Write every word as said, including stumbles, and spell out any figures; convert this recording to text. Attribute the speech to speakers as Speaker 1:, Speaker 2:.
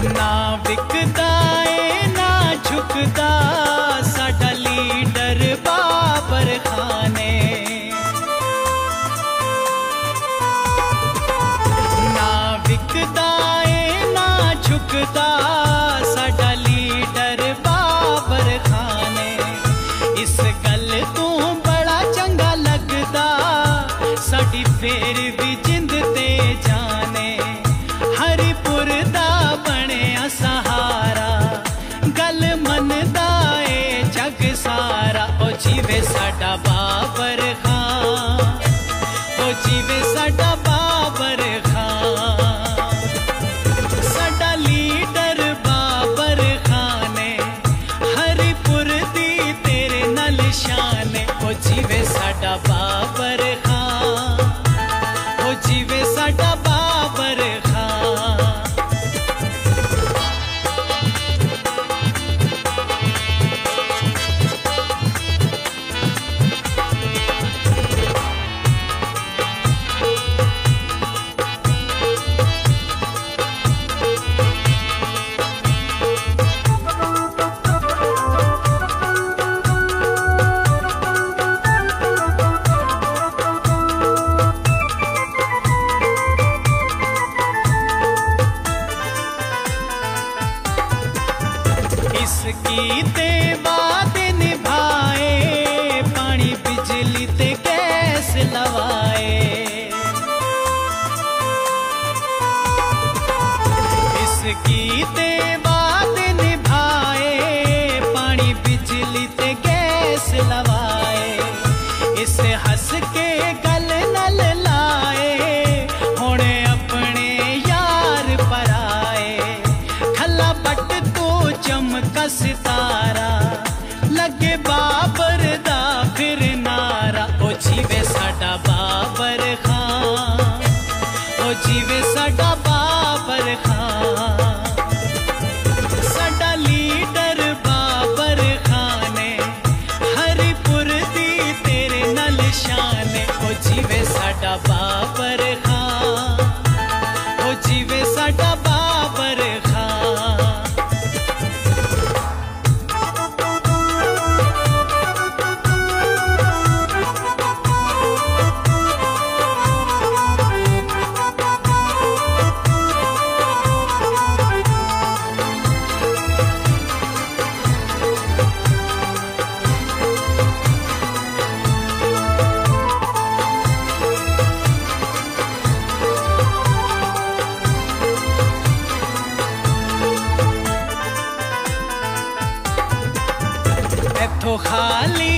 Speaker 1: ना विकदा ए ना झुकदा साडा लीडर बाबर खाने। ना विकदा ए ना झुकदा साडा लीडर बाबर खाने। इस गल तू बड़ा चंगा लगदा साडी फेर भी जिंद ते जाने। हरिपुर दा बनिया सहारा गल मनदा ए जग सारा। ओ जीवे साडा बाबर खां, ओ जीवे साडा बाबर खां। साडा लीडर बाबर खां ने हरिपुर दी तेरे नाल शान। ओ जीवे साडा बाबर खां, ओ जीवे साडा बाबर खां। इसकी ते वादे निभाए पानी बिजली ते गैस लवाए। इसकी ते वादे निभाए पानी बिजली ते गैस लवाए। इस हंस के गल नल लाए हुणे अपने यार पराए। खला पट तो चमका सितारा लगे बाबर दा फिर नारा। ओ जीवे साडा बाबर खां, ओ जीवे साडा बाबर खां। साडा लीडर बाबर खां ने हरिपुर दी तेरे नाल शान। ओ जीवे साडा बाबर खां, ओ जीवे साडा बाबर खां। इथों खाली